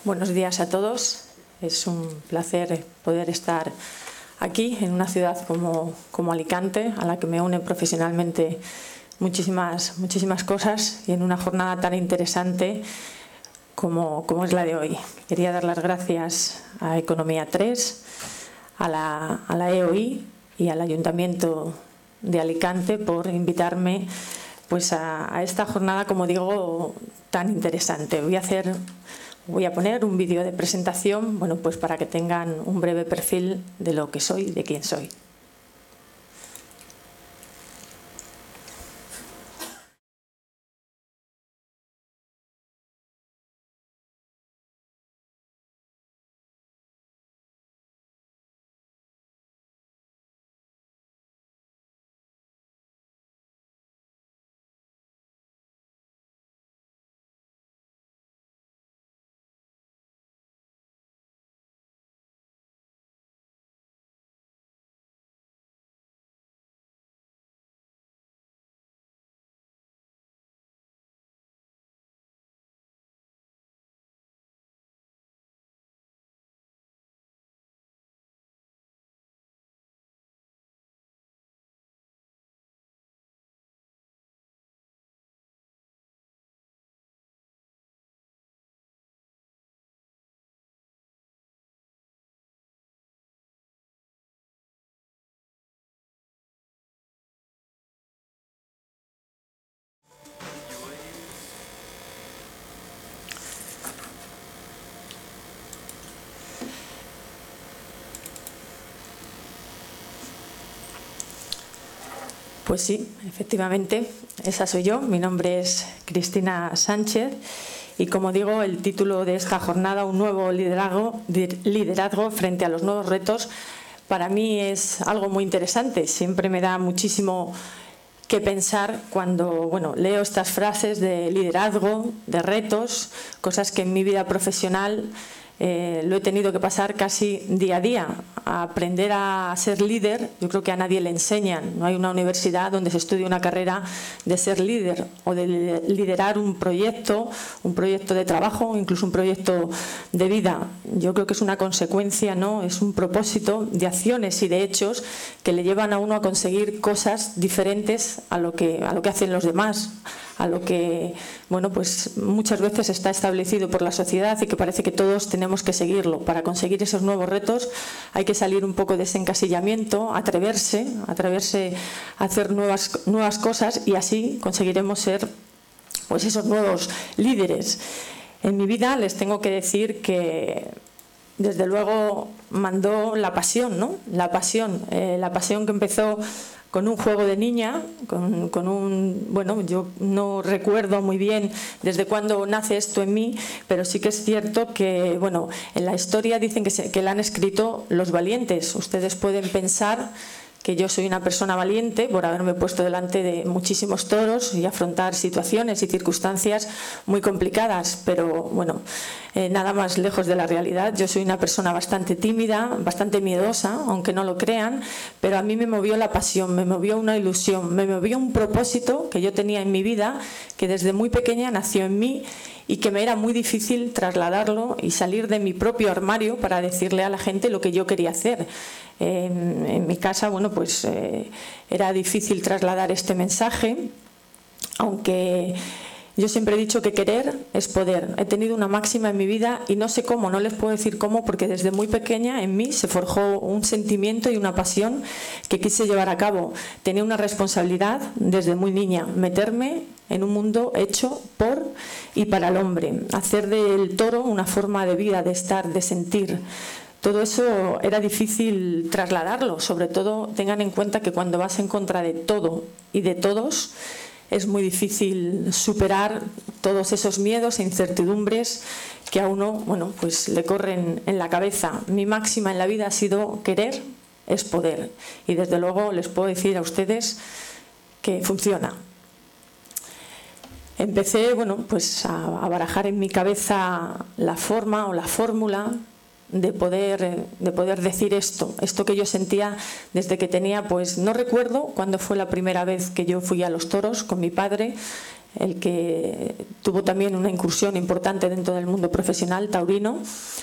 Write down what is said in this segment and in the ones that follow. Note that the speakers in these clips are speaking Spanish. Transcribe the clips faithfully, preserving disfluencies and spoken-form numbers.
Buenos días a todos. Es un placer poder estar aquí en una ciudad como, como Alicante, a la que me unen profesionalmente muchísimas, muchísimas cosas, y en una jornada tan interesante como, como es la de hoy. Quería dar las gracias a Economía tres, a la, a la E O I y al Ayuntamiento de Alicante por invitarme pues, a, a esta jornada, como digo, tan interesante. Voy a hacer... Voy a poner un vídeo de presentación, bueno, pues para que tengan un breve perfil de lo que soy, de quién soy. Pues sí, efectivamente, esa soy yo. Mi nombre es Cristina Sánchez y, como digo, el título de esta jornada, un nuevo liderazgo, liderazgo frente a los nuevos retos, para mí es algo muy interesante. Siempre me da muchísimo que pensar cuando bueno, leo estas frases de liderazgo, de retos, cosas que en mi vida profesional Eh, lo he tenido que pasar casi día a día. A aprender a ser líder, yo creo que a nadie le enseñan. No hay una universidad donde se estudie una carrera de ser líder o de liderar un proyecto, un proyecto de trabajo, incluso un proyecto de vida. Yo creo que es una consecuencia, ¿no? Es un propósito de acciones y de hechos que le llevan a uno a conseguir cosas diferentes a lo que, a lo que hacen los demás, a lo que bueno, pues muchas veces está establecido por la sociedad y que parece que todos tenemos que seguirlo. Para conseguir esos nuevos retos hay que salir un poco de ese encasillamiento, atreverse, atreverse a hacer nuevas, nuevas cosas, y así conseguiremos ser pues, esos nuevos líderes. En mi vida les tengo que decir que desde luego mandó la pasión, ¿no? La pasión, eh, la pasión que empezó con un juego de niña, con, con un... Bueno, yo no recuerdo muy bien desde cuándo nace esto en mí, pero sí que es cierto que, bueno, en la historia dicen que, se, que la han escrito los valientes. Ustedes pueden pensar que yo soy una persona valiente por haberme puesto delante de muchísimos toros y afrontar situaciones y circunstancias muy complicadas, pero bueno, eh, nada más lejos de la realidad. Yo soy una persona bastante tímida, bastante miedosa, aunque no lo crean, pero a mí me movió la pasión, me movió una ilusión, me movió un propósito que yo tenía en mi vida, que desde muy pequeña nació en mí y que me era muy difícil trasladarlo y salir de mi propio armario para decirle a la gente lo que yo quería hacer. En, en mi casa, bueno, pues eh, era difícil trasladar este mensaje, aunque yo siempre he dicho que querer es poder. He tenido una máxima en mi vida y no sé cómo, no les puedo decir cómo, porque desde muy pequeña en mí se forjó un sentimiento y una pasión que quise llevar a cabo. Tenía una responsabilidad desde muy niña, meterme en un mundo hecho por y para el hombre, hacer del toro una forma de vida, de estar, de sentir. Todo eso era difícil trasladarlo, sobre todo tengan en cuenta que cuando vas en contra de todo y de todos es muy difícil superar todos esos miedos e incertidumbres que a uno bueno, pues le corren en la cabeza. Mi máxima en la vida ha sido querer es poder, y desde luego les puedo decir a ustedes que funciona. Empecé bueno, pues a, a barajar en mi cabeza la forma o la fórmula de poder, de poder decir esto, esto que yo sentía desde que tenía, pues no recuerdo cuándo fue la primera vez que yo fui a los toros con mi padre, el que tuvo también una incursión importante dentro del mundo profesional taurino.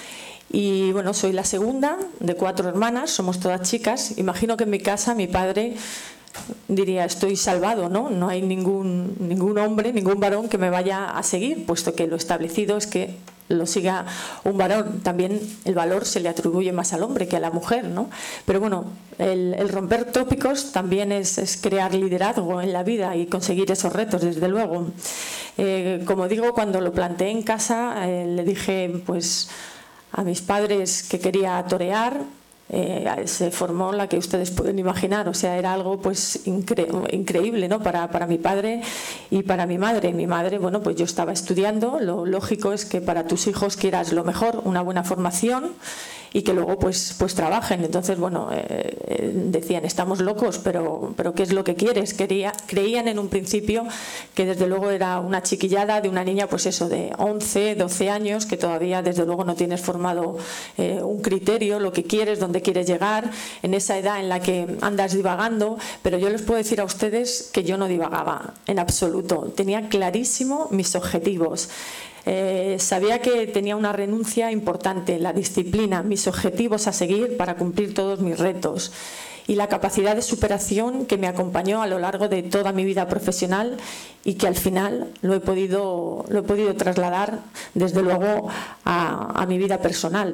Y bueno, soy la segunda de cuatro hermanas, somos todas chicas. Imagino que en mi casa mi padre diría, estoy salvado, ¿no? No hay ningún, ningún hombre, ningún varón que me vaya a seguir, puesto que lo establecido es que lo siga un varón. También el valor se le atribuye más al hombre que a la mujer, ¿no? Pero bueno, el, el romper tópicos también es, es crear liderazgo en la vida y conseguir esos retos, desde luego. Eh, como digo, cuando lo planteé en casa, eh, le dije pues a mis padres que quería torear. Eh, se formó la que ustedes pueden imaginar, o sea, era algo pues incre increíble, ¿no? Para, para mi padre y para mi madre. Mi madre, bueno, pues yo estaba estudiando, lo lógico es que para tus hijos quieras lo mejor, una buena formación y que luego pues, pues trabajen. Entonces, bueno, eh, decían, estamos locos, pero, pero ¿qué es lo que quieres? Quería, creían en un principio que desde luego era una chiquillada de una niña, pues eso, de once, doce años, que todavía desde luego no tienes formado eh, un criterio, lo que quieres, dónde quieres llegar, en esa edad en la que andas divagando. Pero yo les puedo decir a ustedes que yo no divagaba en absoluto, tenía clarísimo mis objetivos. Eh, sabía que tenía una renuncia importante, la disciplina, mis objetivos a seguir para cumplir todos mis retos y la capacidad de superación que me acompañó a lo largo de toda mi vida profesional y que al final lo he podido, lo he podido trasladar desde luego a, a mi vida personal.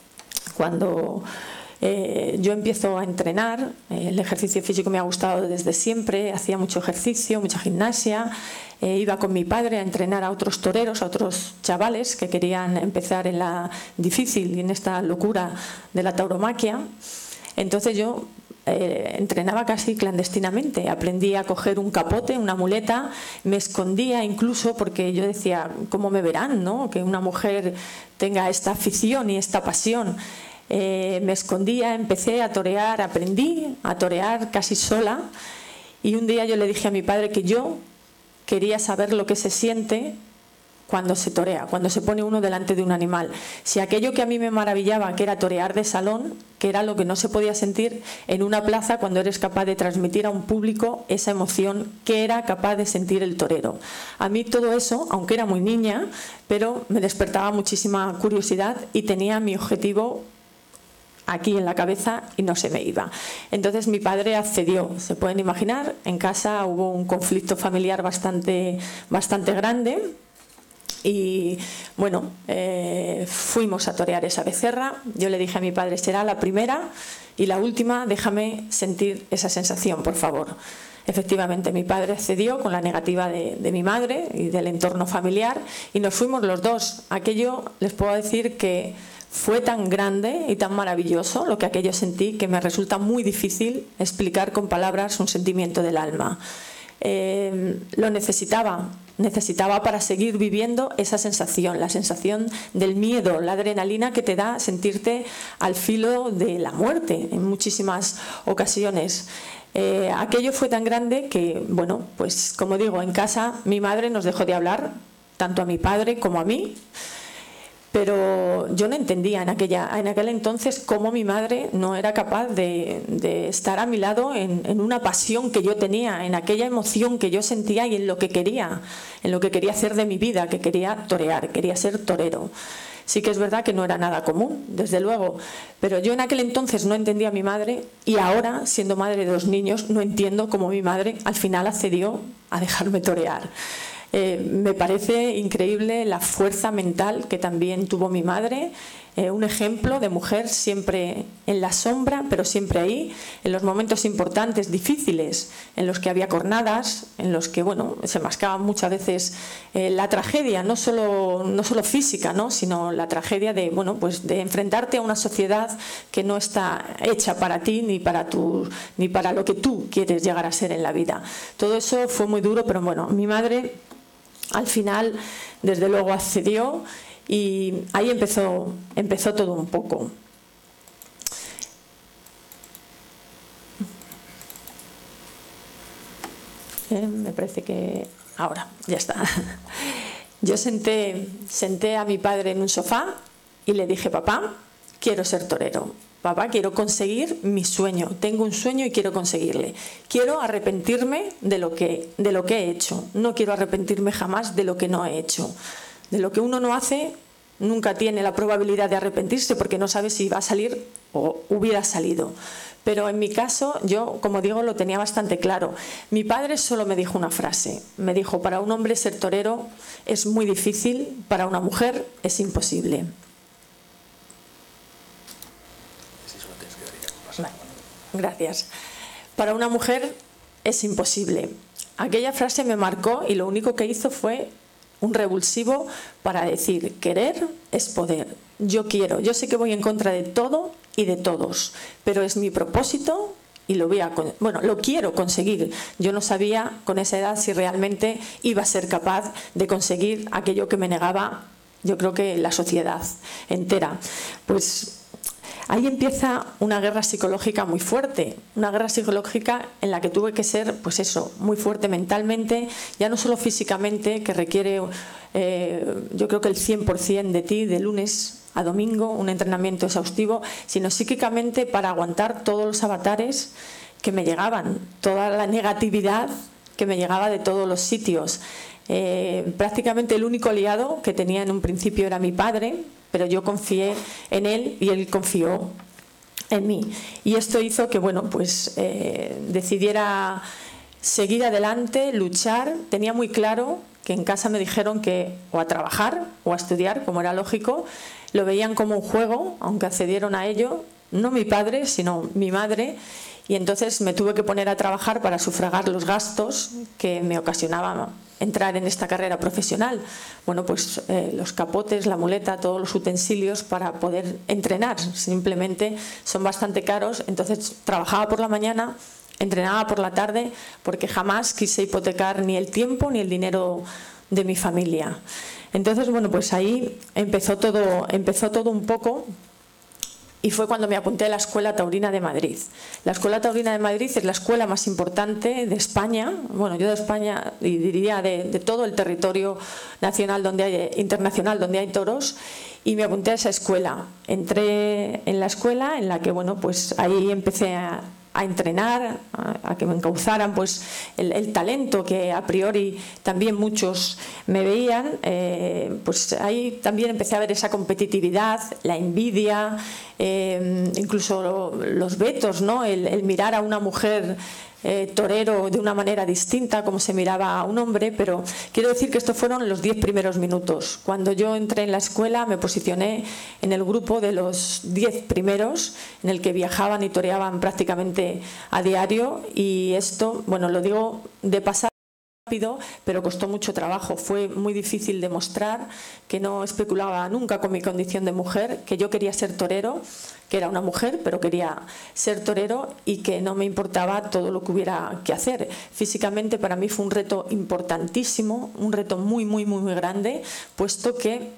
Cuando Eh, yo empiezo a entrenar, eh, el ejercicio físico me ha gustado desde siempre, hacía mucho ejercicio, mucha gimnasia, eh, iba con mi padre a entrenar a otros toreros, a otros chavales que querían empezar en la difícil y en esta locura de la tauromaquia. Entonces yo eh, entrenaba casi clandestinamente, aprendí a coger un capote, una muleta, me escondía incluso porque yo decía, ¿cómo me verán, no? Que una mujer tenga esta afición y esta pasión. Eh, me escondía, empecé a torear, aprendí a torear casi sola y un día yo le dije a mi padre que yo quería saber lo que se siente cuando se torea, cuando se pone uno delante de un animal. Si aquello que a mí me maravillaba, que era torear de salón, que era lo que no se podía sentir en una plaza cuando eres capaz de transmitir a un público esa emoción que era capaz de sentir el torero. A mí todo eso, aunque era muy niña, pero me despertaba muchísima curiosidad y tenía mi objetivo aquí en la cabeza y no se me iba. Entonces mi padre accedió. Se pueden imaginar, en casa hubo un conflicto familiar bastante, bastante grande y bueno, eh, fuimos a torear esa becerra. Yo le dije a mi padre, será la primera y la última, déjame sentir esa sensación, por favor. Efectivamente, mi padre accedió con la negativa de, de mi madre y del entorno familiar y nos fuimos los dos. Aquello, les puedo decir que fue tan grande y tan maravilloso lo que aquello sentí que me resulta muy difícil explicar con palabras un sentimiento del alma. Eh, lo necesitaba, necesitaba para seguir viviendo esa sensación, la sensación del miedo, la adrenalina que te da sentirte al filo de la muerte en muchísimas ocasiones. Eh, aquello fue tan grande que, bueno, pues como digo, en casa mi madre nos dejó de hablar, tanto a mi padre como a mí. Pero yo no entendía en, aquella, en aquel entonces cómo mi madre no era capaz de, de estar a mi lado en, en una pasión que yo tenía, en aquella emoción que yo sentía y en lo que quería, en lo que quería hacer de mi vida, que quería torear, quería ser torero. Sí que es verdad que no era nada común, desde luego, pero yo en aquel entonces no entendía a mi madre y ahora, siendo madre de dos niños, no entiendo cómo mi madre al final accedió a dejarme torear. Eh, me parece increíble la fuerza mental que también tuvo mi madre, eh, un ejemplo de mujer siempre en la sombra, pero siempre ahí, en los momentos importantes, difíciles, en los que había cornadas, en los que bueno, se mascaba muchas veces eh, la tragedia, no solo, no solo física, ¿no? Sino la tragedia de, bueno, pues de enfrentarte a una sociedad que no está hecha para ti ni para, tu, ni para lo que tú quieres llegar a ser en la vida. Todo eso fue muy duro, pero bueno, mi madre al final, desde luego, accedió y ahí empezó, empezó todo un poco. Eh, me parece que ahora, ya está. Yo senté, senté a mi padre en un sofá y le dije, papá, quiero ser torero. Papá, quiero conseguir mi sueño. Tengo un sueño y quiero conseguirle. Quiero arrepentirme de lo que, de lo que he hecho. No quiero arrepentirme jamás de lo que no he hecho. De lo que uno no hace, nunca tiene la probabilidad de arrepentirse porque no sabe si va a salir o hubiera salido. Pero en mi caso, yo, como digo, lo tenía bastante claro. Mi padre solo me dijo una frase. Me dijo, para un hombre ser torero es muy difícil, para una mujer es imposible. Vale, gracias. Para una mujer es imposible. Aquella frase me marcó y lo único que hizo fue un revulsivo para decir, querer es poder. Yo quiero, yo sé que voy en contra de todo y de todos, pero es mi propósito y lo voy a, bueno, lo quiero conseguir. Yo no sabía con esa edad si realmente iba a ser capaz de conseguir aquello que me negaba, yo creo que la sociedad entera. Pues ahí empieza una guerra psicológica muy fuerte, una guerra psicológica en la que tuve que ser, pues eso, muy fuerte mentalmente, ya no solo físicamente, que requiere, eh, yo creo que el cien por cien de ti, de lunes a domingo, un entrenamiento exhaustivo, sino psíquicamente para aguantar todos los avatares que me llegaban, toda la negatividad que me llegaba de todos los sitios. Eh, prácticamente el único aliado que tenía en un principio era mi padre, pero yo confié en él y él confió en mí. Y esto hizo que, bueno, pues eh, decidiera seguir adelante, luchar. Tenía muy claro que en casa me dijeron que o a trabajar o a estudiar, como era lógico. Lo veían como un juego, aunque accedieron a ello, no mi padre, sino mi madre. Y entonces me tuve que poner a trabajar para sufragar los gastos que me ocasionaban entrar en esta carrera profesional. Bueno, pues eh, los capotes, la muleta, todos los utensilios para poder entrenar. Simplemente son bastante caros. Entonces trabajaba por la mañana, entrenaba por la tarde, porque jamás quise hipotecar ni el tiempo ni el dinero de mi familia. Entonces, bueno, pues ahí empezó todo, empezó todo un poco. Y fue cuando me apunté a la Escuela Taurina de Madrid. La Escuela Taurina de Madrid es la escuela más importante de España, bueno, yo de España y diría de, de todo el territorio nacional donde hay, internacional donde hay toros, y me apunté a esa escuela. Entré en la escuela en la que, bueno, pues ahí empecé a, a entrenar, a, a que me encauzaran pues el, el talento que a priori también muchos me veían. Eh, pues ahí también empecé a ver esa competitividad, la envidia, eh, incluso los vetos, ¿no? El, el mirar a una mujer Eh, torero de una manera distinta como se miraba a un hombre. Pero quiero decir que estos fueron los diez primeros minutos. Cuando yo entré en la escuela me posicioné en el grupo de los diez primeros, en el que viajaban y toreaban prácticamente a diario, y esto, bueno, lo digo de pasar rápido, pero costó mucho trabajo. Fue muy difícil demostrar que no especulaba nunca con mi condición de mujer, que yo quería ser torero, que era una mujer, pero quería ser torero, y que no me importaba todo lo que hubiera que hacer. Físicamente para mí fue un reto importantísimo, un reto muy, muy, muy, muy grande, puesto que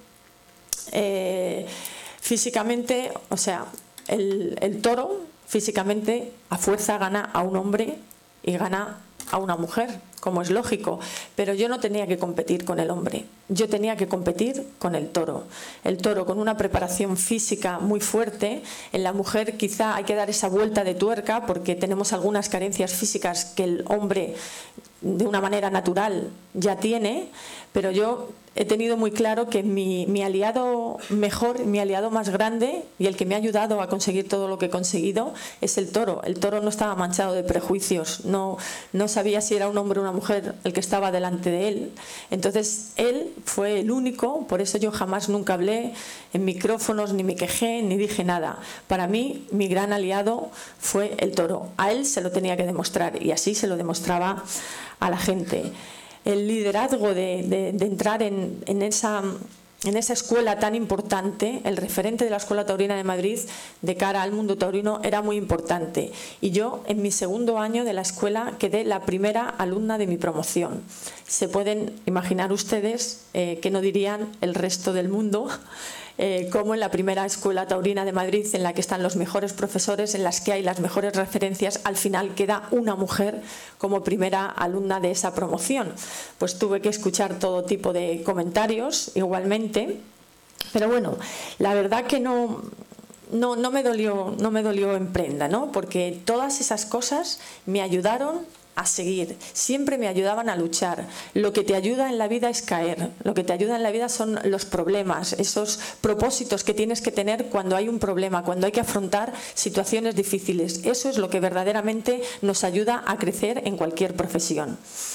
eh, físicamente, o sea, el, el toro físicamente a fuerza gana a un hombre y gana a una mujer, como es lógico, pero yo no tenía que competir con el hombre, yo tenía que competir con el toro. El toro con una preparación física muy fuerte. En la mujer quizá hay que dar esa vuelta de tuerca porque tenemos algunas carencias físicas que el hombre de una manera natural ya tiene, pero yo he tenido muy claro que mi, mi aliado mejor, mi aliado más grande y el que me ha ayudado a conseguir todo lo que he conseguido es el toro. El toro no estaba manchado de prejuicios, no, no sabía si era un hombre o una mujer el que estaba delante de él. Entonces él fue el único, por eso yo jamás nunca hablé en micrófonos, ni me quejé, ni dije nada. Para mí mi gran aliado fue el toro. A él se lo tenía que demostrar y así se lo demostraba a la gente. El liderazgo de, de, de entrar en, en, esa, en esa escuela tan importante, el referente de la Escuela Taurina de Madrid de cara al mundo taurino era muy importante. Y yo en mi segundo año de la escuela quedé la primera alumna de mi promoción. Se pueden imaginar ustedes eh, qué no dirían el resto del mundo, Eh, como en la primera Escuela Taurina de Madrid, en la que están los mejores profesores, en las que hay las mejores referencias, al final queda una mujer como primera alumna de esa promoción. Pues tuve que escuchar todo tipo de comentarios igualmente, pero bueno, la verdad que no, no, no, me dolió, no me dolió en prenda, ¿no? Porque todas esas cosas me ayudaron a seguir, siempre me ayudaban a luchar. Lo que te ayuda en la vida es caer, lo que te ayuda en la vida son los problemas, esos propósitos que tienes que tener cuando hay un problema, cuando hay que afrontar situaciones difíciles. Eso es lo que verdaderamente nos ayuda a crecer en cualquier profesión.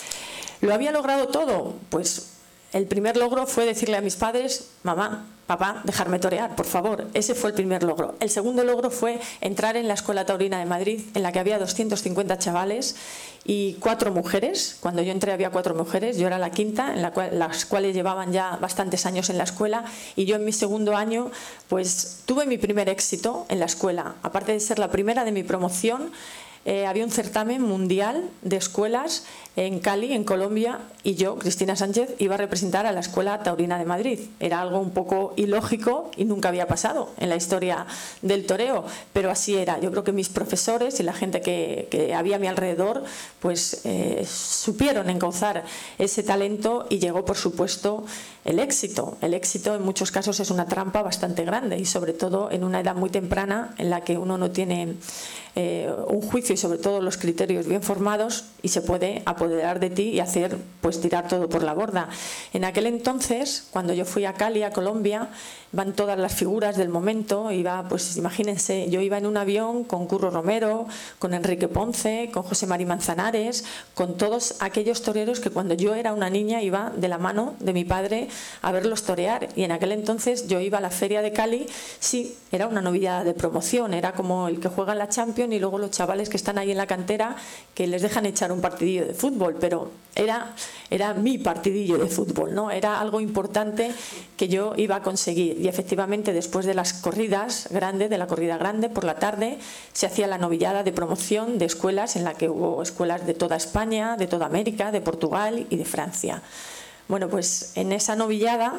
¿Lo había logrado todo? Pues el primer logro fue decirle a mis padres: mamá, papá, dejarme torear, por favor. Ese fue el primer logro. El segundo logro fue entrar en la Escuela Taurina de Madrid, en la que había doscientos cincuenta chavales y cuatro mujeres. Cuando yo entré había cuatro mujeres, yo era la quinta, en la cual, las cuales llevaban ya bastantes años en la escuela, y yo en mi segundo año pues tuve mi primer éxito en la escuela. Aparte de ser la primera de mi promoción, Eh, había un certamen mundial de escuelas en Cali, en Colombia, y yo, Cristina Sánchez, iba a representar a la Escuela Taurina de Madrid. Era algo un poco ilógico y nunca había pasado en la historia del toreo, pero así era. Yo creo que mis profesores y la gente que, que había a mi alrededor pues eh, supieron encauzar ese talento, y llegó, por supuesto, el éxito. El éxito en muchos casos es una trampa bastante grande, y sobre todo en una edad muy temprana en la que uno no tiene eh, un juicio y sobre todo los criterios bien formados, y se puede apoderar de ti y hacer pues tirar todo por la borda. En aquel entonces, cuando yo fui a Cali, a Colombia, van todas las figuras del momento. Iba, pues imagínense, yo iba en un avión con Curro Romero, con Enrique Ponce, con José Mari Manzanares, con todos aquellos toreros que cuando yo era una niña iba de la mano de mi padre a verlos torear. Y en aquel entonces yo iba a la feria de Cali, sí, era una novillada de promoción, era como el que juega en la Champions y luego los chavales que están ahí en la cantera que les dejan echar un partidillo de fútbol, pero era, era mi partidillo de fútbol, ¿no? Era algo importante que yo iba a conseguir. Y efectivamente, después de las corridas grandes, de la corrida grande, por la tarde se hacía la novillada de promoción de escuelas, en la que hubo escuelas de toda España, de toda América, de Portugal y de Francia. Bueno, pues en esa novillada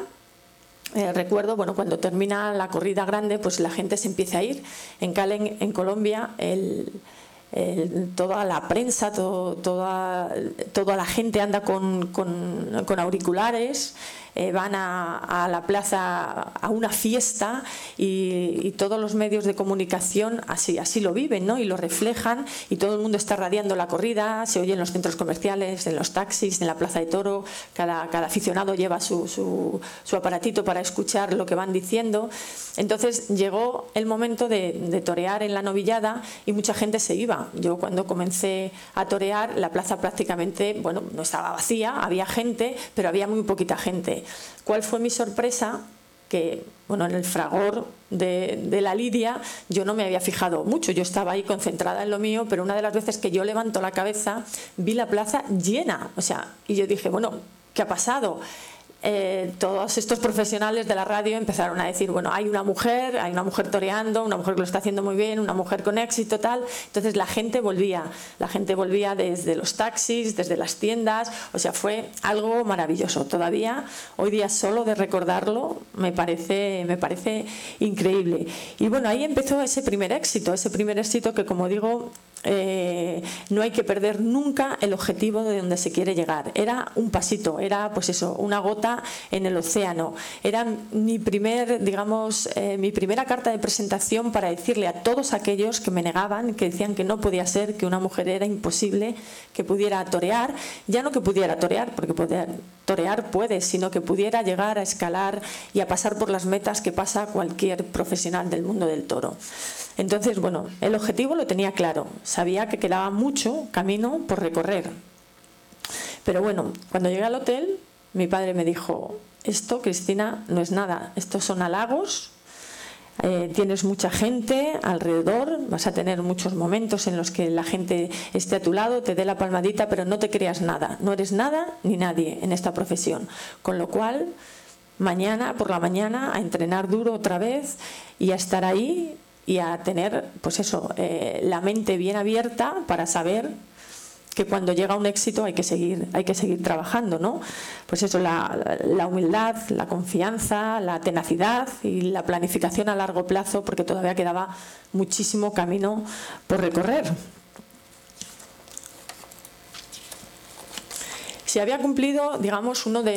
Eh, recuerdo, bueno, cuando termina la corrida grande, pues la gente se empieza a ir. En Cali, en Colombia, el, el, toda la prensa, todo, toda, toda la gente anda con, con, con auriculares, eh, van a, a la plaza a una fiesta, y, y todos los medios de comunicación así, así lo viven, ¿no? Y lo reflejan, y todo el mundo está radiando la corrida. Se oye en los centros comerciales, en los taxis, en la plaza de toro. Cada, cada aficionado lleva su, su, su aparatito para escuchar lo que van diciendo. Entonces llegó el momento de, de torear en la novillada, y mucha gente se iba. Yo, cuando comencé a torear, la plaza prácticamente, bueno, no estaba vacía, había gente, pero había muy poquita gente. ¿Cuál fue mi sorpresa? Que, bueno, en el fragor de, de la lidia yo no me había fijado mucho, yo estaba ahí concentrada en lo mío, pero una de las veces que yo levanto la cabeza vi la plaza llena, o sea, y yo dije, bueno, ¿qué ha pasado? Eh, todos estos profesionales de la radio empezaron a decir, bueno, hay una mujer, hay una mujer toreando, una mujer que lo está haciendo muy bien, una mujer con éxito, tal. Entonces la gente volvía, la gente volvía desde los taxis, desde las tiendas, o sea, fue algo maravilloso. Todavía hoy día, solo de recordarlo, me parece, me parece increíble. Y bueno, ahí empezó ese primer éxito, ese primer éxito que, como digo, Eh, no hay que perder nunca el objetivo de donde se quiere llegar. Era un pasito, era pues eso, una gota en el océano. Era mi primer, digamos, eh, mi primera carta de presentación para decirle a todos aquellos que me negaban, que decían que no podía ser, que una mujer era imposible, que pudiera torear, ya no que pudiera torear, porque poder torear puede, sino que pudiera llegar a escalar y a pasar por las metas que pasa cualquier profesional del mundo del toro. Entonces, bueno, el objetivo lo tenía claro, sabía que quedaba mucho camino por recorrer. Pero bueno, cuando llegué al hotel, mi padre me dijo, esto, Cristina, no es nada, estos son halagos, eh, tienes mucha gente alrededor, vas a tener muchos momentos en los que la gente esté a tu lado, te dé la palmadita, pero no te creas nada, no eres nada ni nadie en esta profesión. Con lo cual, mañana por la mañana a entrenar duro otra vez y a estar ahí y a tener, pues eso, eh, la mente bien abierta para saber que cuando llega un éxito hay que seguir, hay que seguir trabajando, ¿no? Pues eso, la, la humildad, la confianza, la tenacidad y la planificación a largo plazo, porque todavía quedaba muchísimo camino por recorrer. Se había cumplido, digamos, uno de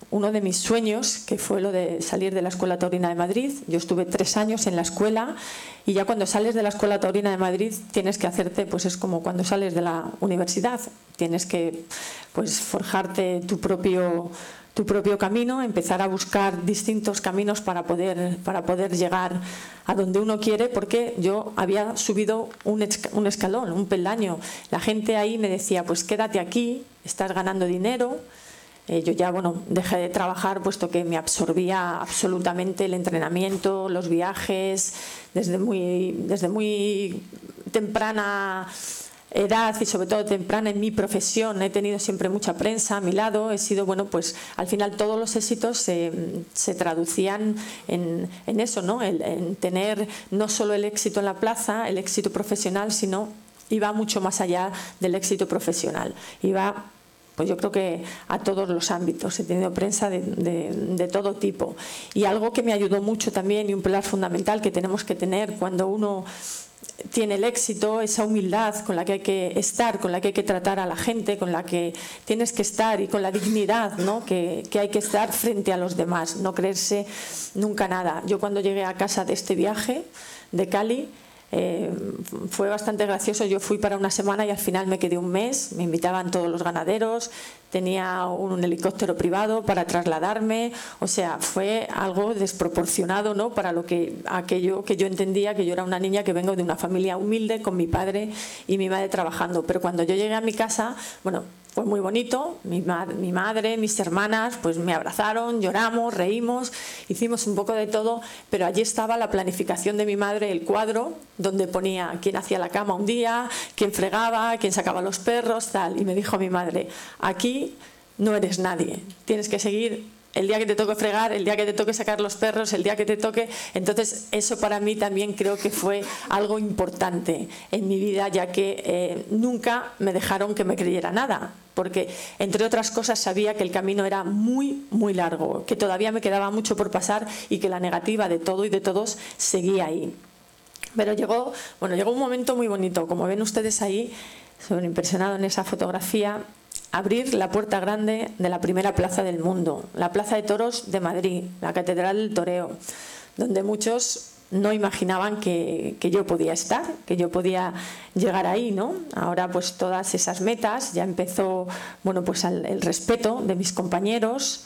uno de mis sueños, que fue lo de salir de la Escuela Taurina de Madrid. Yo estuve tres años en la escuela y ya cuando sales de la Escuela Taurina de Madrid tienes que hacerte, pues es como cuando sales de la universidad, tienes que pues forjarte tu propio, tu propio camino, empezar a buscar distintos caminos para poder, para poder llegar a donde uno quiere, porque yo había subido un, un escalón, un peldaño. La gente ahí me decía, pues quédate aquí, estás ganando dinero. Eh, yo ya, bueno, dejé de trabajar puesto que me absorbía absolutamente el entrenamiento, los viajes, desde muy, desde muy temprana edad y sobre todo temprana en mi profesión. He tenido siempre mucha prensa a mi lado, he sido, bueno, pues al final todos los éxitos se, se traducían en, en eso, ¿no? El, en tener no solo el éxito en la plaza, el éxito profesional, sino iba mucho más allá del éxito profesional. Iba, pues yo creo que a todos los ámbitos. He tenido prensa de, de, de todo tipo. Y algo que me ayudó mucho también, y un pilar fundamental que tenemos que tener cuando uno tiene el éxito, esa humildad con la que hay que estar, con la que hay que tratar a la gente, con la que tienes que estar, y con la dignidad, ¿no? que, que hay que estar frente a los demás, no creerse nunca nada. Yo cuando llegué a casa de este viaje de Cali, Eh, fue bastante gracioso. Yo fui para una semana y al final me quedé un mes. Me invitaban todos los ganaderos, tenía un helicóptero privado para trasladarme. O sea, fue algo desproporcionado, ¿no? Para lo que aquello que yo entendía, que yo era una niña que vengo de una familia humilde con mi padre y mi madre trabajando. Pero cuando yo llegué a mi casa, bueno, fue muy bonito. Mi, ma mi madre, mis hermanas, pues me abrazaron, lloramos, reímos, hicimos un poco de todo, pero allí estaba la planificación de mi madre, el cuadro, donde ponía quién hacía la cama un día, quién fregaba, quién sacaba los perros, tal. Y me dijo mi madre, aquí no eres nadie, tienes que seguir el día que te toque fregar, el día que te toque sacar los perros, el día que te toque. Entonces eso para mí también creo que fue algo importante en mi vida, ya que eh, nunca me dejaron que me creyera nada, porque entre otras cosas sabía que el camino era muy muy largo, que todavía me quedaba mucho por pasar y que la negativa de todo y de todos seguía ahí. Pero llegó, bueno, llegó un momento muy bonito, como ven ustedes ahí, súper impresionado en esa fotografía, abrir la puerta grande de la primera plaza del mundo, la Plaza de Toros de Madrid, la Catedral del Toreo, donde muchos no imaginaban que, que yo podía estar, que yo podía llegar ahí, ¿no? Ahora pues todas esas metas, ya empezó, bueno, pues el, el respeto de mis compañeros,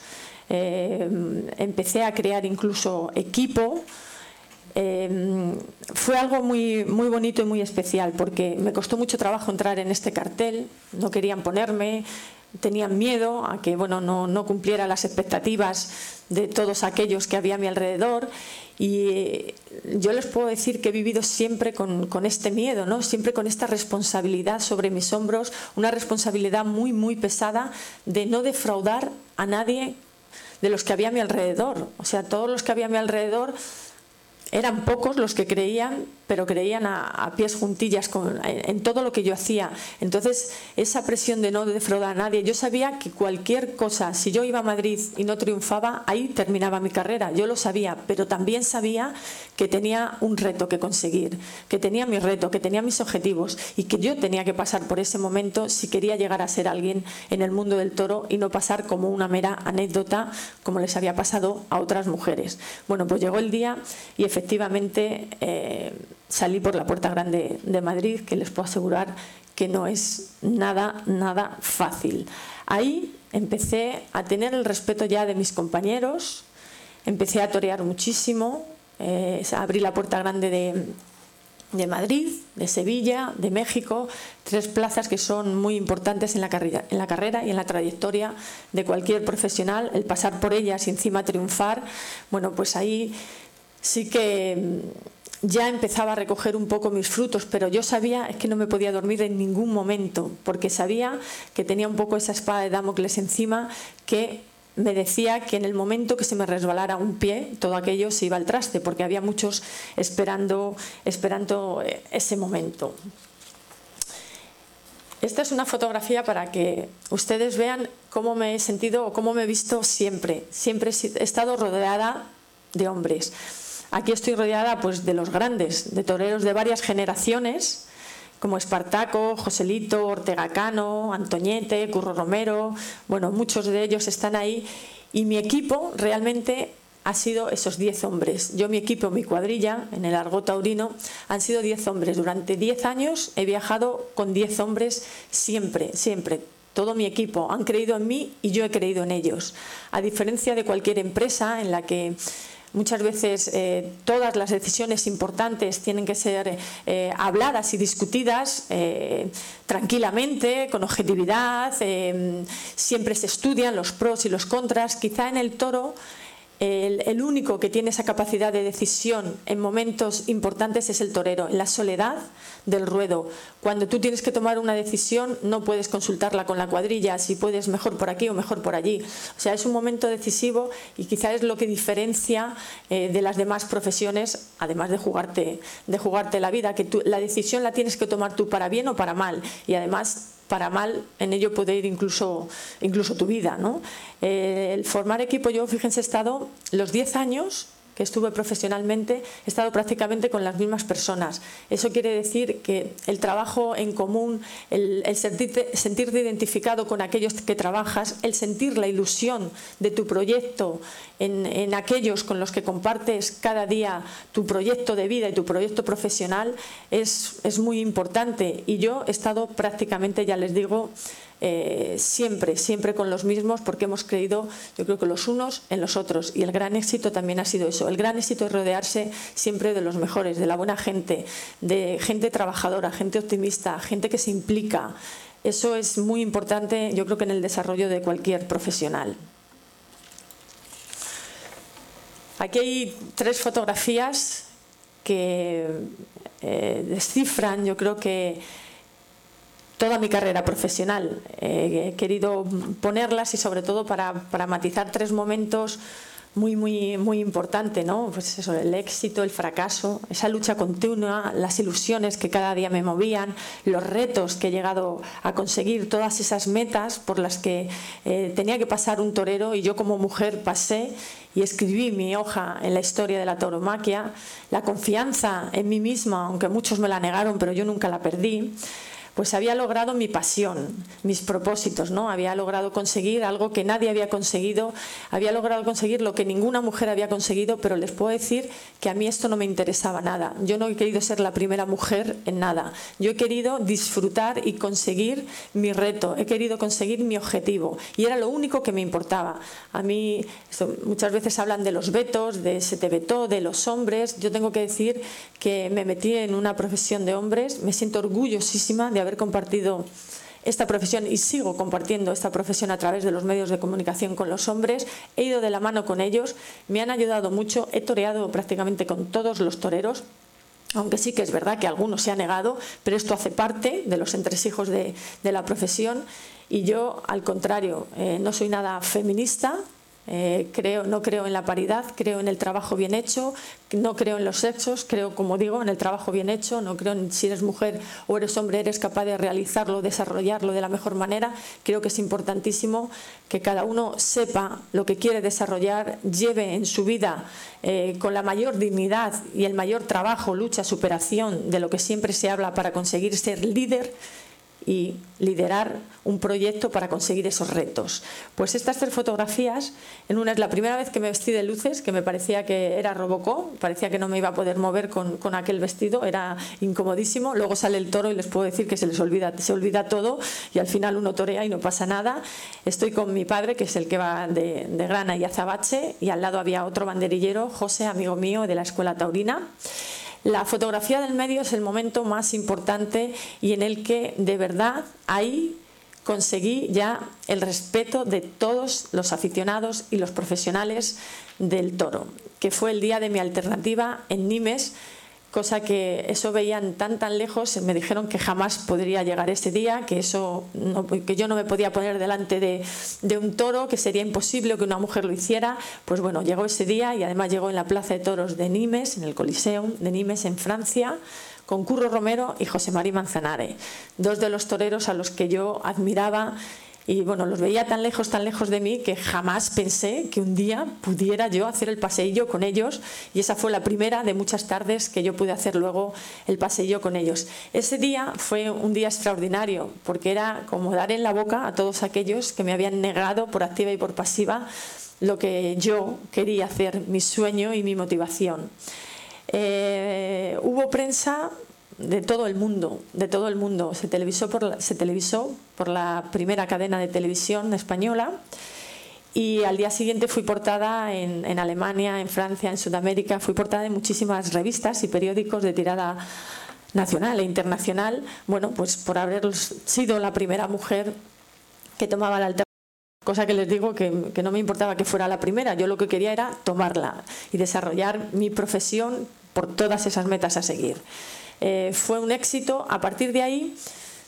eh, empecé a crear incluso equipo. Eh, fue algo muy, muy bonito y muy especial, porque me costó mucho trabajo entrar en este cartel, no querían ponerme, tenían miedo a que, bueno, no, no cumpliera las expectativas de todos aquellos que había a mi alrededor. Y eh, yo les puedo decir que he vivido siempre con, con este miedo, ¿no? Siempre con esta responsabilidad sobre mis hombros, una responsabilidad muy muy pesada de no defraudar a nadie de los que había a mi alrededor. O sea, todos los que había a mi alrededor eran pocos los que creían, pero creían a, a pies juntillas con, en, en todo lo que yo hacía. Entonces, esa presión de no defraudar a nadie, yo sabía que cualquier cosa, si yo iba a Madrid y no triunfaba, ahí terminaba mi carrera. Yo lo sabía, pero también sabía que tenía un reto que conseguir, que tenía mi reto, que tenía mis objetivos y que yo tenía que pasar por ese momento si quería llegar a ser alguien en el mundo del toro y no pasar como una mera anécdota como les había pasado a otras mujeres. Bueno, pues llegó el día y efectivamente Efectivamente, eh, salí por la Puerta Grande de Madrid, que les puedo asegurar que no es nada, nada fácil. Ahí empecé a tener el respeto ya de mis compañeros, empecé a torear muchísimo, eh, abrí la Puerta Grande de, de Madrid, de Sevilla, de México, tres plazas que son muy importantes en la, carrera, en la carrera y en la trayectoria de cualquier profesional. El pasar por ellas y encima triunfar, bueno, pues ahí sí que ya empezaba a recoger un poco mis frutos, pero yo sabía es que no me podía dormir en ningún momento, porque sabía que tenía un poco esa espada de Damocles encima que me decía que en el momento que se me resbalara un pie, todo aquello se iba al traste, porque había muchos esperando, esperando ese momento. Esta es una fotografía para que ustedes vean cómo me he sentido o cómo me he visto siempre. Siempre he estado rodeada de hombres. Aquí estoy rodeada pues de los grandes, de toreros de varias generaciones, como Espartaco, Joselito, Ortega Cano, Antoñete, Curro Romero. Bueno, muchos de ellos están ahí Y mi equipo realmente ha sido esos diez hombres. Yo, mi equipo, mi cuadrilla, en el argot taurino, han sido diez hombres. Durante diez años he viajado con diez hombres siempre, siempre. Todo mi equipo han creído en mí y yo he creído en ellos. A diferencia de cualquier empresa en la que muchas veces eh, todas las decisiones importantes tienen que ser eh, habladas y discutidas eh, tranquilamente, con objetividad, eh, siempre se estudian los pros y los contras. Quizá en el toro El, el único que tiene esa capacidad de decisión en momentos importantes es el torero, en la soledad del ruedo. Cuando tú tienes que tomar una decisión no puedes consultarla con la cuadrilla, si puedes mejor por aquí o mejor por allí. O sea, es un momento decisivo y quizás es lo que diferencia eh, de las demás profesiones, además de jugarte, de jugarte la vida, que tú, la decisión la tienes que tomar tú para bien o para mal, y además para mal, en ello puede ir incluso, incluso tu vida, ¿no? Eh, el formar equipo, yo, fíjense, he estado los diez años que estuve profesionalmente, he estado prácticamente con las mismas personas. Eso quiere decir que el trabajo en común, el, el sentirte, sentirte identificado con aquellos que trabajas, el sentir la ilusión de tu proyecto en, en aquellos con los que compartes cada día tu proyecto de vida y tu proyecto profesional es, es muy importante. Y yo he estado prácticamente, ya les digo, Eh, siempre, siempre con los mismos, porque hemos creído, yo creo que los unos en los otros, y el gran éxito también ha sido eso. El gran éxito es rodearse siempre de los mejores, de la buena gente, de gente trabajadora, gente optimista, gente que se implica. Eso es muy importante, yo creo que en el desarrollo de cualquier profesional. Aquí hay tres fotografías que eh, descifran, yo creo que toda mi carrera profesional. Eh, he querido ponerlas y sobre todo para, para matizar tres momentos muy, muy, muy importantes, ¿no? Pues eso, el éxito, el fracaso, esa lucha continua, las ilusiones que cada día me movían, los retos que he llegado a conseguir, todas esas metas por las que eh, tenía que pasar un torero, y yo como mujer pasé y escribí mi hoja en la historia de la tauromaquia. La confianza en mí misma, aunque muchos me la negaron, pero yo nunca la perdí. Pues había logrado mi pasión, mis propósitos, ¿no? Había logrado conseguir algo que nadie había conseguido, había logrado conseguir lo que ninguna mujer había conseguido, pero les puedo decir que a mí esto no me interesaba nada. Yo no he querido ser la primera mujer en nada. Yo he querido disfrutar y conseguir mi reto, he querido conseguir mi objetivo, y era lo único que me importaba. A mí, esto, muchas veces hablan de los vetos, de se te vetó, de los hombres. Yo tengo que decir que me metí en una profesión de hombres, me siento orgullosísima de haber compartido esta profesión y sigo compartiendo esta profesión a través de los medios de comunicación con los hombres. He ido de la mano con ellos, me han ayudado mucho, he toreado prácticamente con todos los toreros, aunque sí que es verdad que algunos se han negado, pero esto hace parte de los entresijos de, de la profesión. Y yo, al contrario, eh, no soy nada feminista. Eh, creo, no creo en la paridad, creo en el trabajo bien hecho, no creo en los sexos, creo, como digo, en el trabajo bien hecho, no creo en si eres mujer o eres hombre, eres capaz de realizarlo, desarrollarlo de la mejor manera. Creo que es importantísimo que cada uno sepa lo que quiere desarrollar, lleve en su vida eh, con la mayor dignidad y el mayor trabajo, lucha, superación de lo que siempre se habla para conseguir ser líder y liderar un proyecto para conseguir esos retos. Pues estas tres fotografías, en una es la primera vez que me vestí de luces, que me parecía que era Robocop, parecía que no me iba a poder mover con, con aquel vestido, era incomodísimo. Luego sale el toro y les puedo decir que se les olvida, se olvida todo, y al final uno torea y no pasa nada. Estoy con mi padre, que es el que va de, de grana y azabache, y al lado había otro banderillero, José, amigo mío de la escuela taurina. La fotografía del medio es el momento más importante y en el que de verdad ahí conseguí ya el respeto de todos los aficionados y los profesionales del toro, que fue el día de mi alternativa en Nimes, cosa que eso veían tan tan lejos. Me dijeron que jamás podría llegar ese día, que eso no, que yo no me podía poner delante de, de un toro, que sería imposible que una mujer lo hiciera. Pues bueno, llegó ese día, y además llegó en la plaza de toros de Nimes, en el Coliseum de Nimes en Francia, con Curro Romero y José Mari Manzanare, dos de los toreros a los que yo admiraba Y bueno, los veía tan lejos, tan lejos de mí, que jamás pensé que un día pudiera yo hacer el paseillo con ellos, y esa fue la primera de muchas tardes que yo pude hacer luego el paseillo con ellos. Ese día fue un día extraordinario, porque era como dar en la boca a todos aquellos que me habían negado por activa y por pasiva lo que yo quería hacer, mi sueño y mi motivación. Eh, hubo prensa de todo el mundo, de todo el mundo. Se televisó por la, se televisó por la primera cadena de televisión española, y al día siguiente fui portada en, en Alemania, en Francia, en Sudamérica. Fui portada en muchísimas revistas y periódicos de tirada nacional e internacional, bueno, pues por haber sido la primera mujer que tomaba la alternativa. Cosa que les digo que, que no me importaba que fuera la primera, yo lo que quería era tomarla y desarrollar mi profesión por todas esas metas a seguir. Eh, fue un éxito. A partir de ahí,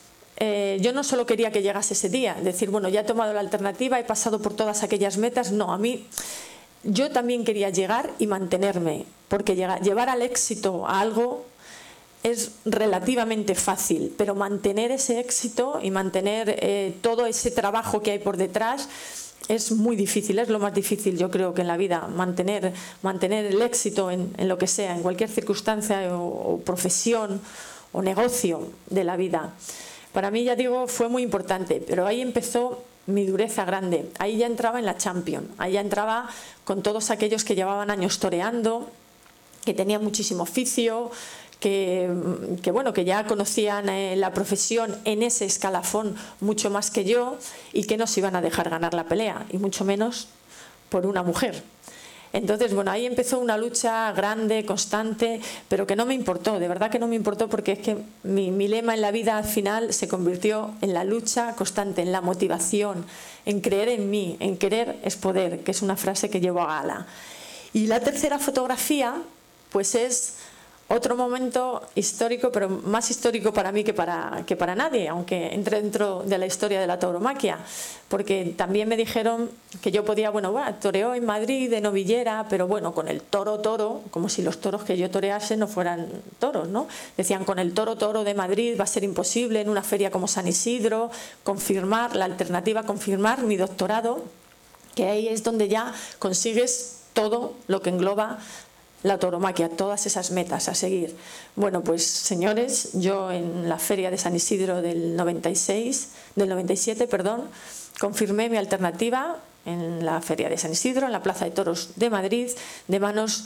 eh, yo no solo quería que llegase ese día, decir, bueno, ya he tomado la alternativa, he pasado por todas aquellas metas. No, a mí, yo también quería llegar y mantenerme, porque llegar, llevar al éxito a algo es relativamente fácil, pero mantener ese éxito y mantener eh, todo ese trabajo que hay por detrás es muy difícil, es lo más difícil, yo creo, que en la vida, mantener, mantener el éxito en, en lo que sea, en cualquier circunstancia o, o profesión o negocio de la vida. Para mí, ya digo, fue muy importante, pero ahí empezó mi dureza grande. Ahí ya entraba en la Champions, ahí ya entraba con todos aquellos que llevaban años toreando, que tenían muchísimo oficio, Que, que, bueno, que ya conocían eh, la profesión en ese escalafón mucho más que yo, y que no se iban a dejar ganar la pelea, y mucho menos por una mujer. Entonces, bueno, ahí empezó una lucha grande, constante, pero que no me importó, de verdad que no me importó, porque es que mi, mi lema en la vida al final se convirtió en la lucha constante, en la motivación, en creer en mí, en querer es poder, que es una frase que llevo a gala. Y la tercera fotografía, pues es otro momento histórico, pero más histórico para mí que para, que para nadie, aunque entre dentro de la historia de la tauromaquia, porque también me dijeron que yo podía, bueno, bueno, toreó en Madrid de novillera, pero bueno, con el toro toro, como si los toros que yo torease no fueran toros, ¿no? Decían, con el toro toro de Madrid va a ser imposible en una feria como San Isidro confirmar la alternativa, confirmar mi doctorado, que ahí es donde ya consigues todo lo que engloba la tauromaquia, todas esas metas a seguir. Bueno, pues señores, yo en la feria de San Isidro del noventa y seis, del noventa y siete, perdón, confirmé mi alternativa en la feria de San Isidro, en la Plaza de Toros de Madrid, de manos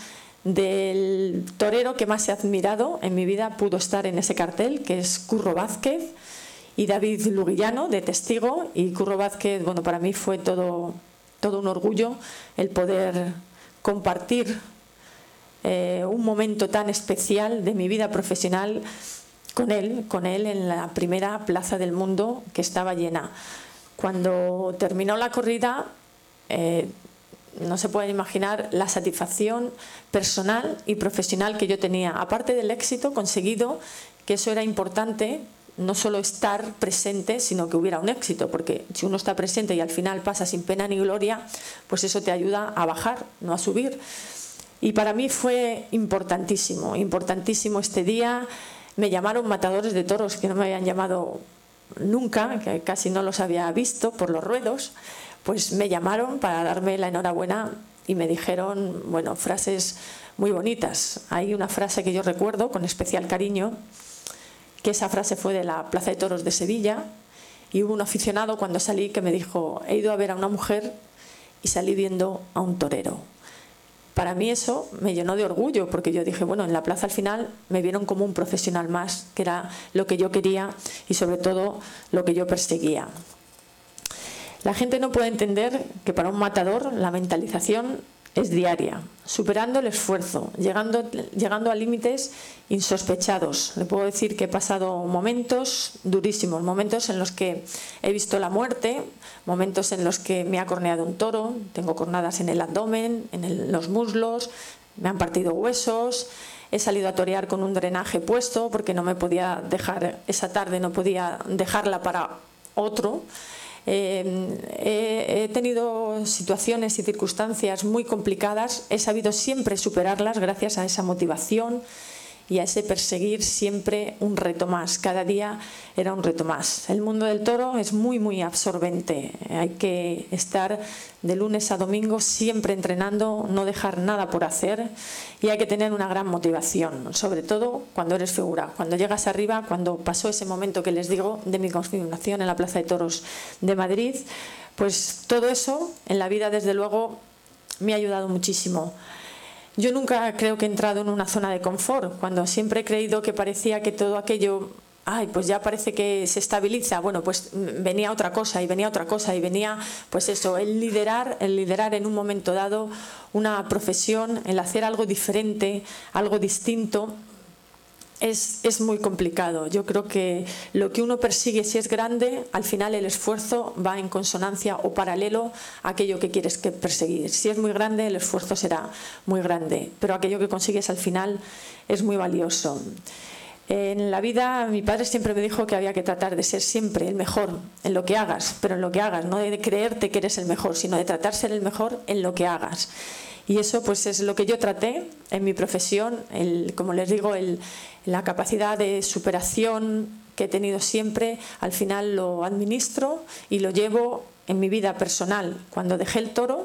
del torero que más he admirado en mi vida. Pudo estar en ese cartel, que es Curro Vázquez, y David Luguillano, de testigo. Y Curro Vázquez, bueno, para mí fue todo, todo un orgullo el poder compartir Eh, un momento tan especial de mi vida profesional con él, con él en la primera plaza del mundo, que estaba llena. Cuando terminó la corrida, eh, no se pueden imaginar la satisfacción personal y profesional que yo tenía, aparte del éxito conseguido, que eso era importante, no solo estar presente, sino que hubiera un éxito, porque si uno está presente y al final pasa sin pena ni gloria, pues eso te ayuda a bajar, no a subir. Y para mí fue importantísimo, importantísimo este día. Me llamaron matadores de toros, que no me habían llamado nunca, que casi no los había visto por los ruedos. Pues me llamaron para darme la enhorabuena y me dijeron, bueno, frases muy bonitas. Hay una frase que yo recuerdo con especial cariño, que esa frase fue de la Plaza de Toros de Sevilla, y hubo un aficionado cuando salí que me dijo, he ido a ver a una mujer y salí viendo a un torero. Para mí eso me llenó de orgullo, porque yo dije, bueno, en la plaza al final me vieron como un profesional más, que era lo que yo quería y sobre todo lo que yo perseguía. La gente no puede entender que para un matador la mentalización es diaria, superando el esfuerzo, llegando, llegando a límites insospechados. Le puedo decir que he pasado momentos durísimos, momentos en los que he visto la muerte, momentos en los que me ha corneado un toro, tengo cornadas en el abdomen, en el, los muslos, me han partido huesos, he salido a torear con un drenaje puesto porque no me podía dejar, esa tarde no podía dejarla para otro. Eh, he, he tenido situaciones y circunstancias muy complicadas, he sabido siempre superarlas gracias a esa motivación y a ese perseguir siempre un reto más. Cada día era un reto más. El mundo del toro es muy, muy absorbente. Hay que estar de lunes a domingo siempre entrenando, no dejar nada por hacer, y hay que tener una gran motivación, sobre todo cuando eres figura. Cuando llegas arriba, cuando pasó ese momento que les digo de mi confirmación en la Plaza de Toros de Madrid, pues todo eso en la vida, desde luego, me ha ayudado muchísimo. Yo nunca creo que he entrado en una zona de confort, cuando siempre he creído que parecía que todo aquello, ay, pues ya parece que se estabiliza. Bueno, pues venía otra cosa y venía otra cosa y venía, pues eso, el liderar, el liderar en un momento dado una profesión, el hacer algo diferente, algo distinto. Es, es muy complicado. Yo creo que lo que uno persigue, si es grande, al final el esfuerzo va en consonancia o paralelo a aquello que quieres que perseguir. Si es muy grande, el esfuerzo será muy grande, pero aquello que consigues al final es muy valioso. En la vida, mi padre siempre me dijo que había que tratar de ser siempre el mejor en lo que hagas, pero en lo que hagas, no de creerte que eres el mejor, sino de tratar de ser el mejor en lo que hagas. Y eso pues es lo que yo traté en mi profesión, el, como les digo, el, la capacidad de superación que he tenido siempre, al final lo administro y lo llevo en mi vida personal. Cuando dejé el toro,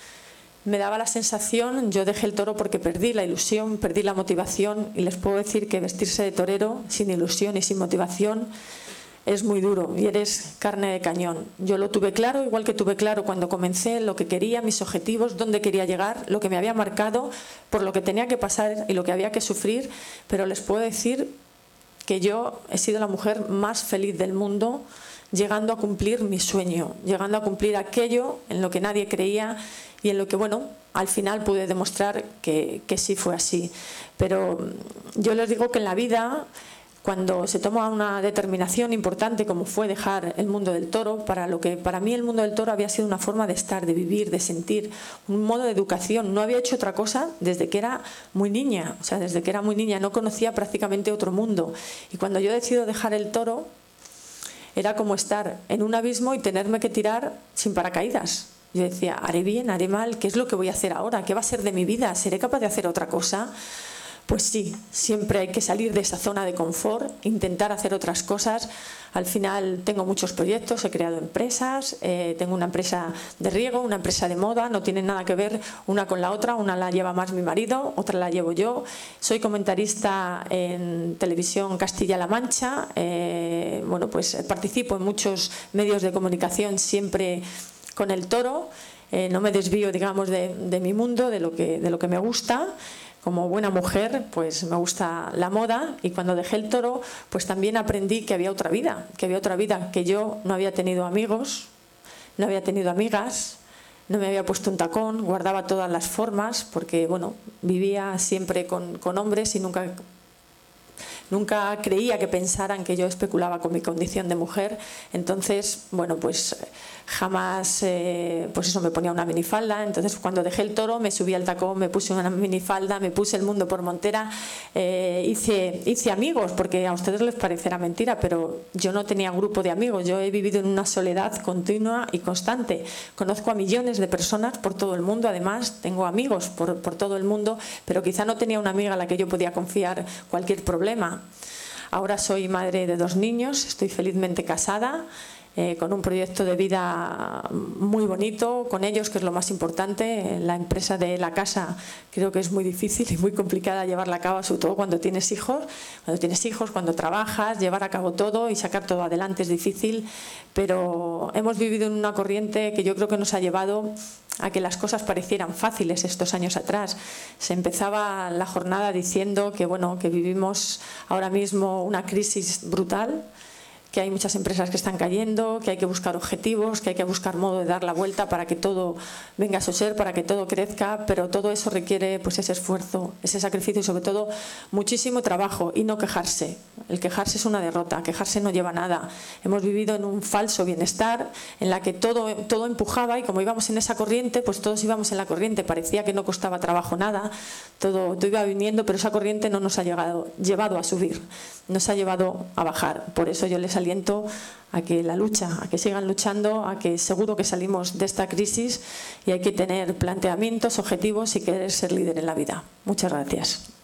me daba la sensación, yo dejé el toro porque perdí la ilusión, perdí la motivación, y les puedo decir que vestirse de torero sin ilusión y sin motivación es muy duro y eres carne de cañón. Yo lo tuve claro, igual que tuve claro cuando comencé lo que quería, mis objetivos, dónde quería llegar, lo que me había marcado, por lo que tenía que pasar y lo que había que sufrir, pero les puedo decir que yo he sido la mujer más feliz del mundo, llegando a cumplir mi sueño, llegando a cumplir aquello en lo que nadie creía y en lo que, bueno, al final pude demostrar que, que sí fue así. Pero yo les digo que en la vida, cuando se toma una determinación importante como fue dejar el mundo del toro, para lo que para mí el mundo del toro había sido una forma de estar, de vivir, de sentir, un modo de educación. No había hecho otra cosa desde que era muy niña, o sea, desde que era muy niña no conocía prácticamente otro mundo. Y cuando yo decido dejar el toro, era como estar en un abismo y tenerme que tirar sin paracaídas. Yo decía, haré bien, haré mal, ¿qué es lo que voy a hacer ahora? ¿Qué va a ser de mi vida? ¿Seré capaz de hacer otra cosa? Pues sí, siempre hay que salir de esa zona de confort, intentar hacer otras cosas. Al final tengo muchos proyectos, he creado empresas, eh, tengo una empresa de riego, una empresa de moda, no tienen nada que ver una con la otra, una la lleva más mi marido, otra la llevo yo. Soy comentarista en Televisión Castilla-La Mancha, eh, bueno, pues participo en muchos medios de comunicación siempre con el toro, eh, no me desvío, digamos, de, de mi mundo, de lo que, de lo que me gusta. Como buena mujer, pues me gusta la moda, y cuando dejé el toro, pues también aprendí que había otra vida, que había otra vida, que yo no había tenido amigos, no había tenido amigas, no me había puesto un tacón, guardaba todas las formas, porque bueno, vivía siempre con, con hombres y nunca... Nunca creía que pensaran que yo especulaba con mi condición de mujer. Entonces, bueno, pues jamás, eh, pues eso, me ponía una minifalda. Entonces, cuando dejé el toro, me subí al tacón, me puse una minifalda, me puse el mundo por montera, eh, hice, hice amigos, porque a ustedes les parecerá mentira, pero yo no tenía grupo de amigos. Yo he vivido en una soledad continua y constante. Conozco a millones de personas por todo el mundo, además tengo amigos por, por todo el mundo, pero quizá no tenía una amiga a la que yo podía confiar cualquier problema. Ahora soy madre de dos niños, estoy felizmente casada, eh, con un proyecto de vida muy bonito con ellos, que es lo más importante. La empresa de la casa creo que es muy difícil y muy complicada llevarla a cabo, sobre todo cuando tienes hijos. Cuando tienes hijos, cuando trabajas, llevar a cabo todo y sacar todo adelante es difícil, pero hemos vivido en una corriente que yo creo que nos ha llevado a que las cosas parecieran fáciles estos años atrás. Se empezaba la jornada diciendo que, bueno, que vivimos ahora mismo una crisis brutal, que hay muchas empresas que están cayendo, que hay que buscar objetivos, que hay que buscar modo de dar la vuelta para que todo venga a su ser, para que todo crezca, pero todo eso requiere pues ese esfuerzo, ese sacrificio y sobre todo muchísimo trabajo, y no quejarse. El quejarse es una derrota, quejarse no lleva a nada. Hemos vivido en un falso bienestar en la que todo, todo empujaba, y como íbamos en esa corriente, pues todos íbamos en la corriente, parecía que no costaba trabajo nada, todo, todo iba viniendo, pero esa corriente no nos ha llegado, llevado a subir, nos ha llevado a bajar. Por eso yo les aliento a que la lucha, a que sigan luchando, a que seguro que salimos de esta crisis, y hay que tener planteamientos, objetivos y querer ser líder en la vida. Muchas gracias.